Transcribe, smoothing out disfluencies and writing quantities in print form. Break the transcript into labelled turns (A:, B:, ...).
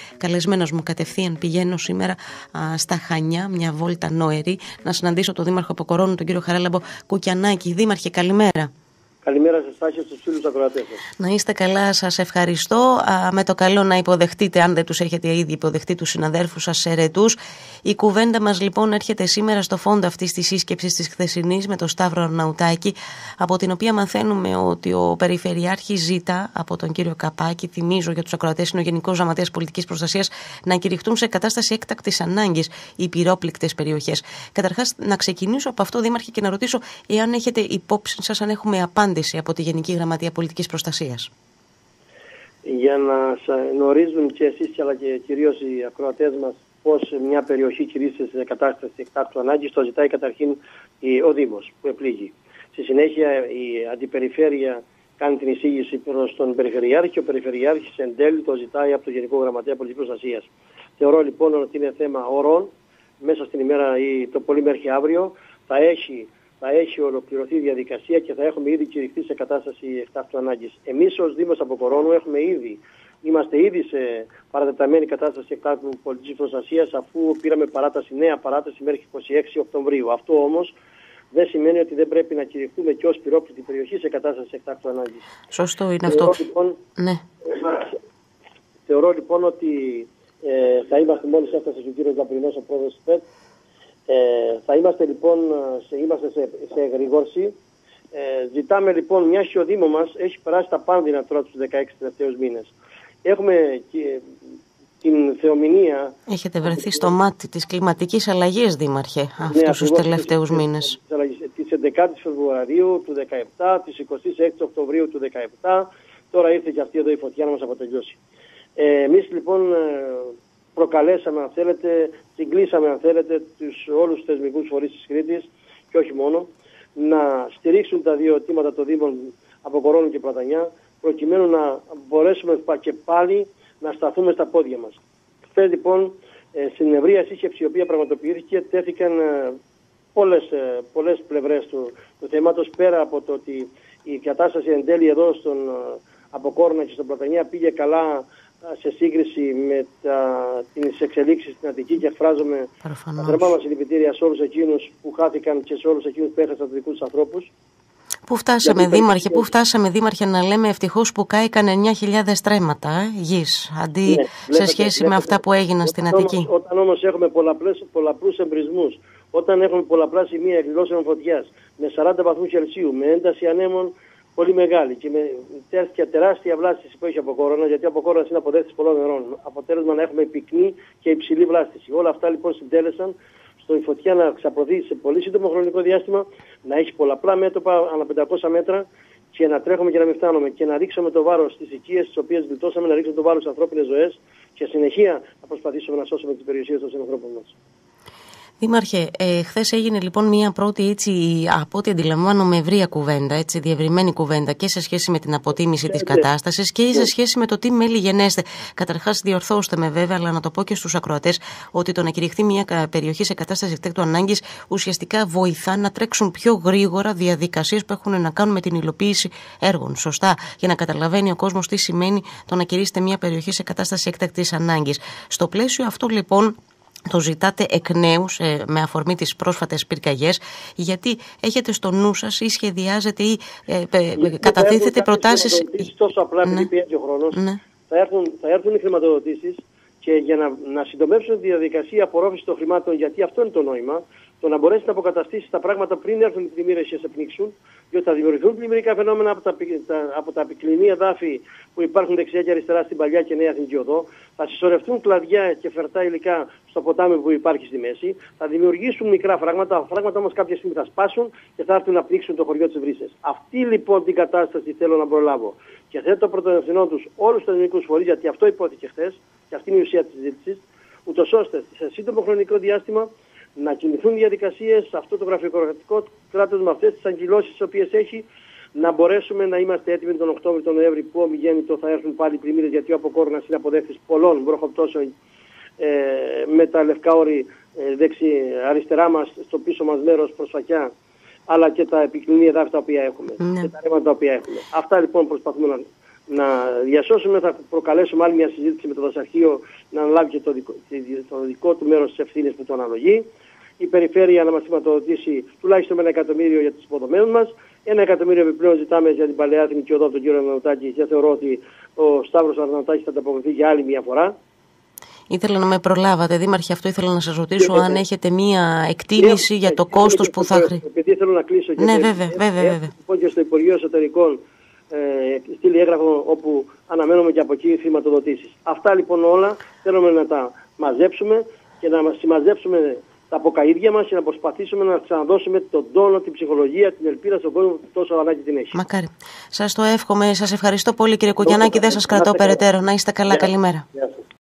A: καλεσμένος μου κατευθείαν. Πηγαίνω σήμερα στα Χανιά, μια βόλτα νόερη, να συναντήσω τον Δήμαρχο Αποκορώνου, τον κύριο Χαράλαμπο Κουκιανάκη. Δήμαρχε, καλημέρα.
B: Καλημέρα σας, Τάκη, στους φίλους ακροατές σας.
A: Να είστε καλά, σας ευχαριστώ. Με το καλό να υποδεχτείτε, αν δεν τους έχετε ήδη υποδεχτεί, τους συναδέρφους σας ερετούς. Η κουβέντα μας λοιπόν έρχεται σήμερα στο φόντο αυτής της σύσκεψης της χθεσινής με τον Σταύρο Αρναουτάκη, από την οποία μαθαίνουμε ότι ο Περιφερειάρχης ζητά από τον κύριο Καπάκη, θυμίζω για τους ακροατές, είναι ο Γενικός Γραμματέας Πολιτικής Προστασίας, να κηρυχτούν σε κατάσταση έκτακτης ανάγκης οι πυρόπληκτες περιοχές. Καταρχάς, να ξεκινήσω από αυτό, Δήμαρχε, και να ρωτήσω εάν έχετε υπόψη σας, αν έχουμε απάντηση από τη Γενική Γραμματεία Πολιτικής Προστασίας.
B: Για να γνωρίζουν και εσείς αλλά και κυρίως οι ακροατές μας πώς μια περιοχή κηρύσσεται σε κατάσταση εκτάκτου ανάγκης, το ζητάει καταρχήν ο Δήμος που επλήγει. Στη συνέχεια η Αντιπεριφέρεια κάνει την εισήγηση προς τον Περιφερειάρχη και ο Περιφερειάρχης εν τέλει το ζητάει από το Γενικό Γραμματέα Πολιτικής Προστασίας. Θεωρώ λοιπόν ότι είναι θέμα ωρών, μέσα στην ημέρα ή το πολύ μέχρι αύριο θα έχει ολοκληρωθεί η διαδικασία και θα έχουμε ήδη κηρυχθεί σε κατάσταση εκτάκτου ανάγκης. Εμείς ως Δήμος Αποκορώνου είμαστε ήδη σε παρατεταμένη κατάσταση εκτάκτου πολιτικής προστασίας, αφού πήραμε νέα παράταση μέχρι 26 Οκτωβρίου. Αυτό όμως δεν σημαίνει ότι δεν πρέπει να κηρυχθούμε και ως πυρόπληκτη περιοχή σε κατάσταση εκτάκτου ανάγκης.
A: Σωστό είναι αυτό.
B: Θεωρώ λοιπόν ότι θα είμαστε, μόλις έφτασε ο κύριος Λαπρινός, ο πρόεδρος της ΠΕΤ, θα είμαστε λοιπόν σε εγρήγορση. Ζητάμε λοιπόν, μια και ο Δήμο μας έχει περάσει τα πάνδυνα τώρα τους 16 τελευταίους μήνες. Έχουμε και την θεομηνία.
A: Έχετε βρεθεί στο μάτι της κλιματικής αλλαγής, Δήμαρχε, αυτούς τους τελευταίους μήνες.
B: Της 11 Φεβρουαρίου του 2017, της 26 Οκτωβρίου του 2017, τώρα ήρθε και αυτή εδώ η φωτιά να μας αποτελειώσει. Εμείς λοιπόν προκαλέσαμε, αν θέλετε, συγκλήσαμε, αν θέλετε, όλους τους θεσμικούς φορείς της Κρήτης και όχι μόνο, να στηρίξουν τα δύο αιτήματα των Δήμων Αποκορώνου και Πλατανιά, προκειμένου να μπορέσουμε και πάλι να σταθούμε στα πόδια μας. Χθες λοιπόν, στην ευρεία σύσκεψη η οποία πραγματοποιήθηκε, τέθηκαν πολλές πλευρές του θέματος, πέρα από το ότι η κατάσταση εν τέλει εδώ στον Αποκόρνα και στον Πλατανιά πήγε καλά σε σύγκριση με τις εξελίξεις στην Αττική, και εκφράζομαι τα θερμά μας συλληπιτήρια σε όλους εκείνους που χάθηκαν και σε όλους εκείνους που έχασαν τους δικούς τους ανθρώπους.
A: Πού φτάσαμε, Δήμαρχε, να λέμε ευτυχώς που κάηκαν 9.000 στρέμματα γης, αντί σε σχέση με αυτά που έγιναν στην Αττική.
B: Όταν όμως έχουμε πολλαπλούς εμπρισμούς, όταν έχουμε πολλαπλά σημεία εκδηλώσεων φωτιάς με 40 βαθμούς Κελσίου, με ένταση ανέμων πολύ μεγάλη και με τέτοια τεράστια βλάστηση που έχει από Αποκόρονα, γιατί ο Αποκόρονας είναι αποδέκτης πολλών νερών. Αποτέλεσμα να έχουμε πυκνή και υψηλή βλάστηση. Όλα αυτά λοιπόν συντέλεσαν η φωτιά να ξαπλωθεί σε πολύ σύντομο χρονικό διάστημα, να έχει πολλαπλά μέτωπα ανά 500 μέτρα και να τρέχουμε και να μην φτάνουμε και να ρίξουμε το βάρος στις οικίες τις οποίες γλιτώσαμε, να ρίξουμε το βάρος στις ανθρώπινες ζωές και συνεχεία να προσπαθήσουμε να σώσουμε τις περιουσίες των συνανθρώπων μας.
A: Δήμαρχε, χθες έγινε λοιπόν μια πρώτη, έτσι, από ό,τι αντιλαμβάνομαι, ευρεία κουβέντα, έτσι, διευρυμένη κουβέντα και σε σχέση με την αποτίμηση της κατάστασης και σε σχέση με το τι μέλη γενέστε. Καταρχάς, διορθώστε με βέβαια, αλλά να το πω και στους ακροατές, ότι το να κηρυχθεί μια περιοχή σε κατάσταση εκτάκτου ανάγκης ουσιαστικά βοηθά να τρέξουν πιο γρήγορα διαδικασίες που έχουν να κάνουν με την υλοποίηση έργων. Σωστά, για να καταλαβαίνει ο κόσμος τι σημαίνει το να κηρύσσετε μια περιοχή σε κατάσταση έκτακτης ανάγκης. Στο πλαίσιο αυτό λοιπόν, το ζητάτε εκ νέου με αφορμή τις πρόσφατες πυρκαγιές, γιατί έχετε στο νου σας ή σχεδιάζετε ή κατατίθεται προτάσεις.
B: Τόσο απλά, επειδή πιέζει ο χρόνος, θα έρθουν οι χρηματοδοτήσεις και για να συντομεύσουν τη διαδικασία απορρόφησης των χρημάτων, γιατί αυτό είναι το νόημα, το να μπορέσει να αποκαταστήσει τα πράγματα πριν έρθουν οι πλημμύρες και σε πνίξουν, διότι θα δημιουργηθούν πλημμυρικά φαινόμενα από τα πυκλινή εδάφη που υπάρχουν δεξιά και αριστερά στην παλιά και νέα Εθνική Οδό, θα συσσωρευτούν κλαδιά και φερτά υλικά στο ποτάμι που υπάρχει στη μέση, θα δημιουργήσουν μικρά φράγματα, όμως κάποια στιγμή θα σπάσουν και θα έρθουν να πνίξουν το χωριό της Βρύσσες. Αυτή λοιπόν την κατάσταση θέλω να προλάβω. Και θέτω πρωτοευθυνό τους όλους τους ελληνικούς φορείς, γιατί αυτό υπόθηκε χθες και αυτή είναι η ουσία της συζήτησης, ούτως ώστε σε σύντομο χρονικό διάστημα να κινηθούν διαδικασίες σε αυτό το γραφειοκρατικό κράτος με αυτές τις αγκυλώσεις τις οποίες έχει, να μπορέσουμε να είμαστε έτοιμοι τον Οκτώβριο, τον Νοέμβρη που ομιγέννητο θα έρθουν πάλι πλημμύρες, γιατί ο Αποκόρονας είναι αποδέκτης πολλών βροχοπτώσεων με τα λευκά όρη αριστερά μας, στο πίσω μας μέρος προς Φακιά, αλλά και τα επικλινή εδάφη τα οποία έχουμε και τα ρεύματα τα οποία έχουμε. Αυτά λοιπόν προσπαθούμε να διασώσουμε, θα προκαλέσουμε άλλη μια συζήτηση με το δασαρχείο να αναλάβει και το δικό του μέρος της ευθύνης που το αναλογεί. Η περιφέρεια να μας χρηματοδοτήσει τουλάχιστον 1 εκατομμύριο για τις υποδομές μας. 1 εκατομμύριο επιπλέον ζητάμε για την παλαιά εθνική οδό από τον κύριο Αρναουτάκη και θεωρώ ότι ο Σταύρος Αρναουτάκης θα ανταποκριθεί για άλλη μια φορά.
A: Ήθελα να με προλάβατε, Δήμαρχε, αυτό ήθελα να σας ρωτήσω, αν έχετε μία εκτίμηση για το κόστος που θα χρειάζεται.
B: Επειδή θέλω να κλείσω και
A: βέβαια.
B: Λοιπόν, και στο Υπουργείο Εσωτερικών στείλει έγγραφο όπου αναμένουμε και από εκεί χρηματοδοτήσεις. Αυτά λοιπόν όλα θέλουμε να τα μαζέψουμε και να συμμαζέψουμε τα αποκαΐδια μας και να προσπαθήσουμε να ξαναδώσουμε τον τόνο, την ψυχολογία, την ελπίδα στον κόσμο που τόσο ανάγκη την έχει.
A: Μακάρι. Σας το εύχομαι. Σας ευχαριστώ πολύ, κύριε Κουγιαννάκη. Δεν σας κρατώ περαιτέρω. Να είστε καλά. Καλημέρα.